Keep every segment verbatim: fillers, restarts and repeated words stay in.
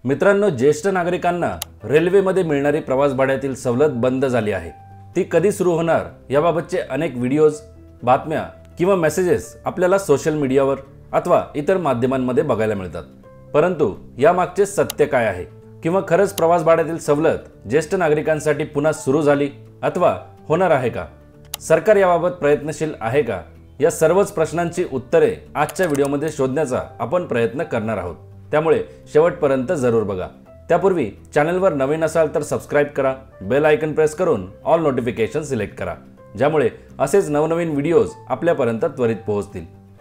मित्रांनो, ज्येष्ठ नागरिकांना रेल्वेमध्ये मिळणारी प्रवास भाड्यातील सवलत बंद झाली आहे। ती कधी सुरू होणार याबाबतचे अनेक व्हिडिओज, बातम्या किंवा मेसेजेस आपल्याला सोशल मीडियावर अथवा इतर माध्यमांमध्ये बघायला मिळतात। परंतु यामागचे सत्य काय आहे किंवा खरंच प्रवास भाड्यातील सवलत ज्येष्ठ नागरिकांसाठी पुन्हा सुरू झाली अथवा होणार आहे का? सरकार याबाबत प्रयत्नशील आहे का? या सर्वच प्रश्नांची उत्तरे आजच्या व्हिडिओमध्ये शोधण्याचा आपण प्रयत्न करणार आहोत। त्यामुळे शेवटपर्यंत जरूर बघा। त्यापूर्वी चॅनलवर नवीन असाल तर सबस्क्राइब करा, बेल आयकन प्रेस करून ऑल नोटिफिकेशन सिलेक्ट करा, ज्यामुळे असेच नवनवीन व्हिडिओज आपल्यापर्यंत त्वरित पोहोचतील।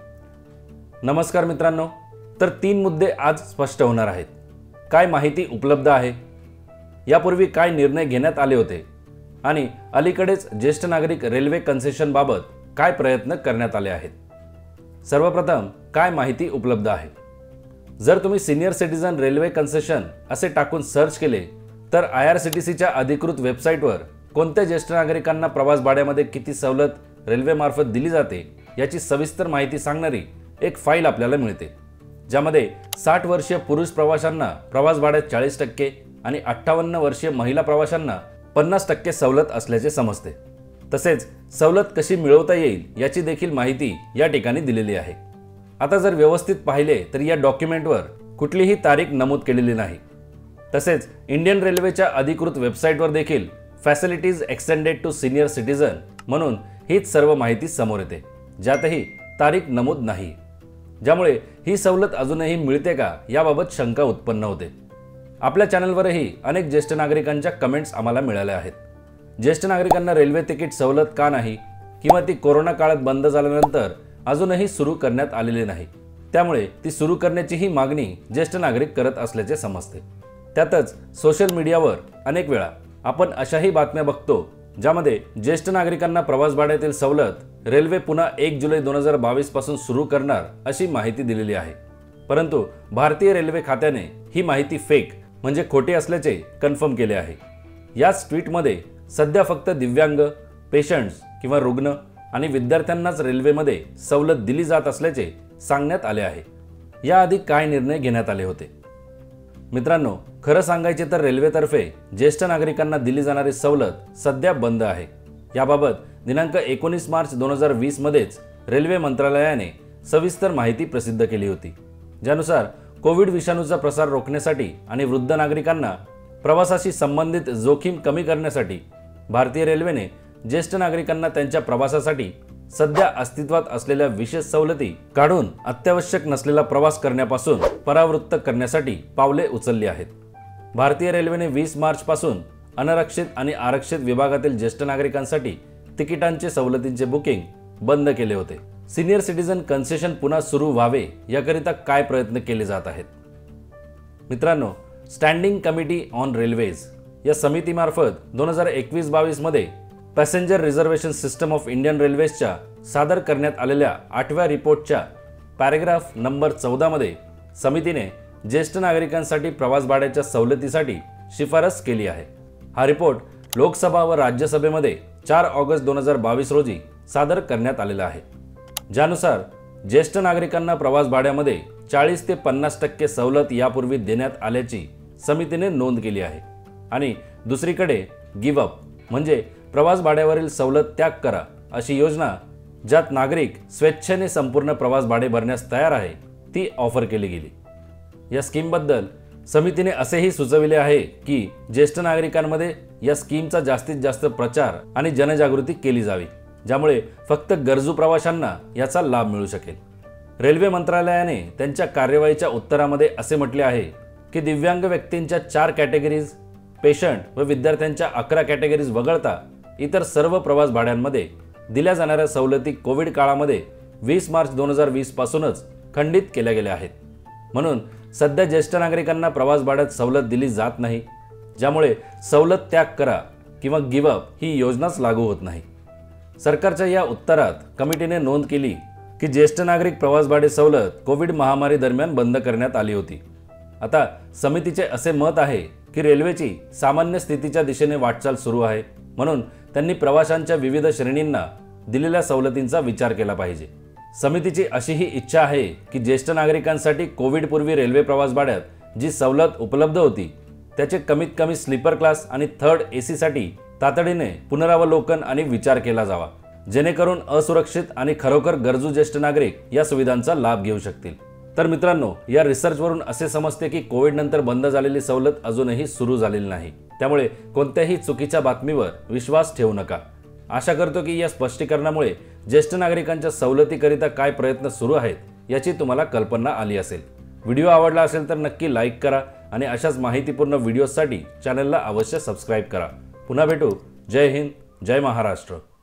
नमस्कार मित्रांनो, तर तीन मुद्दे आज स्पष्ट होणार आहेत। काय माहिती उपलब्ध आहे, यापूर्वी काय निर्णय घेण्यात आले होते आणि अलीकडेच ज्येष्ठ नागरिक रेल्वे कन्सेशन बाबत काय प्रयत्न करण्यात आले आहेत। सर्वप्रथम काय माहिती उपलब्ध आहे। जर तुम्ही सीनियर सिटीजन रेल्वे कन्सेशन असे टाकून सर्च केले तर आय आर सी टी सीच्या अधिकृत वेबसाईटवर कोणत्या ज्येष्ठ नागरिकांना प्रवास भाड्यामध्ये किती सवलत रेल्वे मार्फत दिली जाते याची सविस्तर माहिती सांगणारी एक फाईल आपल्याला मिळते, ज्यामध्ये साठ वर्षीय पुरुष प्रवाशांना प्रवास भाड्यात चाळीस टक्के आणि अठ्ठावन्न वर्षीय महिला प्रवाशांना पन्नास टक्के सवलत असल्याचे समजते। तसेच सवलत कशी मिळवता येईल याची देखील माहिती या ठिकाणी दिलेली आहे। आता जर व्यवस्थित पाहिले तर या डॉक्युमेंटवर कुठलीही तारीख नमूद केलेली नाही। तसेच इंडियन रेल्वेच्या अधिकृत वेबसाईटवर देखील facilities extended to senior citizen म्हणून हीच सर्व माहिती समोर येते, ज्यातही तारीख नमूद नाही, ज्यामुळे ही सवलत अजूनही मिळते का याबाबत शंका उत्पन्न होते। आपल्या चॅनलवरही अनेक ज्येष्ठ नागरिकांच्या कमेंट्स आम्हाला मिळाल्या आहेत। ज्येष्ठ नागरिकांना रेल्वे तिकीट सवलत का नाही किंवा ती कोरोना काळात बंद झाल्यानंतर अजूनही सुरू करण्यात आलेली नाही, त्यामुळे ती सुरू करण्याची ही मागणी ज्येष्ठ नागरिक करत असल्याचे समजते। त्यातच सोशल मीडियावर अनेक वेळा आपण अशाही बातम्या बघतो ज्यामध्ये ज्येष्ठ नागरिकांना प्रवास भाड्यातील सवलत रेल्वे पुन्हा एक जुलै दोन हजार बावीस पासून सुरू करणार अशी माहिती दिलेली आहे। परंतु भारतीय रेल्वे खात्याने ही माहिती फेक म्हणजे खोटी असल्याचे कन्फर्म केले आहे। याच ट्विटमध्ये सध्या फक्त दिव्यांग, पेशंट्स किंवा रुग्ण आणि विद्यार्थ्यांनाच रेल्वेमध्ये सवलत दिली जात असल्याचे सांगण्यात आले आहे। याआधी काय निर्णय घेण्यात आले होते? मित्रांनो, खरं सांगायचे तर रेल्वेतर्फे ज्येष्ठ नागरिकांना दिली जाणारी सवलत सध्या बंद आहे। याबाबत दिनांक एकोणीस मार्च दोन हजार वीस मध्येच रेल्वे मंत्रालयाने सविस्तर माहिती प्रसिद्ध केली होती, ज्यानुसार कोविड विषाणूचा प्रसार रोखण्यासाठी आणि वृद्ध नागरिकांना प्रवासाशी संबंधित जोखीम कमी करण्यासाठी भारतीय रेल्वेने ज्येष्ठ नागरिकांना त्यांच्या प्रवासासाठी सध्या अस्तित्वात असलेल्या विशेष सवलती काढून अत्यावश्यक नसलेला प्रवास करण्यापासून परावृत्त करण्यासाठी पावले उचलली आहेत। भारतीय रेल्वेने वीस मार्च पासून अनारक्षित आणि आरक्षित विभागातील ज्येष्ठ नागरिकांसाठी तिकिटांचे सवलतींचे बुकिंग बंद केले होते। सीनियर सिटीजन कन्सेशन पुन्हा सुरू व्हावे याकरिता काय प्रयत्न केले जात आहेत? मित्रांनो, स्टँडिंग कमिटी ऑन रेल्वेज या समितीमार्फत दोन हजार एकवीस बावीस मध्ये passenger reservation system of Indian रेल्वेजच्या सादर करण्यात आलेल्या आठव्या रिपोर्टच्या पॅरेग्राफ नंबर चौदा मध्ये समितीने ज्येष्ठ नागरिकांसाठी प्रवास भाड्याच्या सवलतीसाठी शिफारस केली आहे। हा रिपोर्ट लोकसभा व राज्यसभेमध्ये चार ऑगस्ट दोन हजार बावीस रोजी सादर करण्यात आलेला आहे, ज्यानुसार ज्येष्ठ नागरिकांना प्रवास भाड्यामध्ये चाळीस ते पन्नास टक्के सवलत यापूर्वी देण्यात आल्याची समितीने नोंद केली आहे। आणि दुसरीकडे गिव्ह अप म्हणजे प्रवास भाड्यावरील सवलत त्याग करा अशी योजना, ज्यात नागरिक स्वेच्छेने संपूर्ण प्रवास भाडे भरण्यास तयार आहे, ती ऑफर केली गेली। या स्कीमबद्दल समितीने असेही सुचविले आहे की ज्येष्ठ नागरिकांमध्ये या स्कीमचा जास्तीत जास्त प्रचार आणि जनजागृती केली जावी, ज्यामुळे फक्त गरजू प्रवाशांना याचा लाभ मिळू शकेल। रेल्वे मंत्रालयाने त्यांच्या कार्यवाहीच्या उत्तरामध्ये असे म्हटले आहे की दिव्यांग व्यक्तींच्या चार कॅटेगरीज, पेशंट व विद्यार्थ्यांच्या अकरा कॅटेगरीज वगळता इतर सर्व प्रवास भाड्यांमध्ये दिल्या जाणाऱ्या सवलती कोविड काळामध्ये वीस मार्च दोन हजार वीस पासूनच खंडित केल्या गेल्या आहेत। म्हणून सध्या ज्येष्ठ नागरिकांना प्रवास भाड्यात सवलत दिली जात नाही, ज्यामुळे सवलत त्याग करा किंवा गिव्ह अप ही योजनाच लागू होत नाही। सरकारच्या या उत्तरात कमिटीने नोंद केली की ज्येष्ठ नागरिक प्रवास भाडे सवलत कोविड महामारी दरम्यान बंद करण्यात आली होती। आता समितीचे असे मत आहे की रेल्वेची सामान्य स्थितीच्या दिशेने वाटचाल सुरू आहे, म्हणून त्यांनी प्रवाशांच्या विविध श्रेणींना दिलेल्या सवलतींचा विचार केला पाहिजे। समितीची अशी ही इच्छा आहे की ज्येष्ठ नागरिकांसाठी कोविड पूर्वी रेल्वे प्रवास भाड्यात जी सवलत उपलब्ध होती त्याचे कमीत कमी स्लीपर क्लास आणि थर्ड एसीसाठी तातडीने पुनरावलोकन आणि विचार केला जावा, जेणेकरून असुरक्षित आणि खरोखर गरजू ज्येष्ठ नागरिक या सुविधांचा लाभ घेऊ शकतील। तर मित्रांनो, या रिसर्चवरून असे समजते की कोविड नंतर बंद झालेली सवलत अजूनही सुरू झालेली नाही, त्यामुळे कोणत्याही चुकीच्या बातमीवर विश्वास ठेवू नका। आशा करतो की या स्पष्टीकरणामुळे ज्येष्ठ नागरिकांच्या सवलतीकरिता काय प्रयत्न सुरू आहेत याची तुम्हाला कल्पना आली असेल। व्हिडिओ आवडला असेल तर नक्की लाईक करा आणि अशाच माहितीपूर्ण व्हिडिओसाठी चॅनलला अवश्य सबस्क्राईब करा। पुन्हा भेटू। जय हिंद, जय महाराष्ट्र।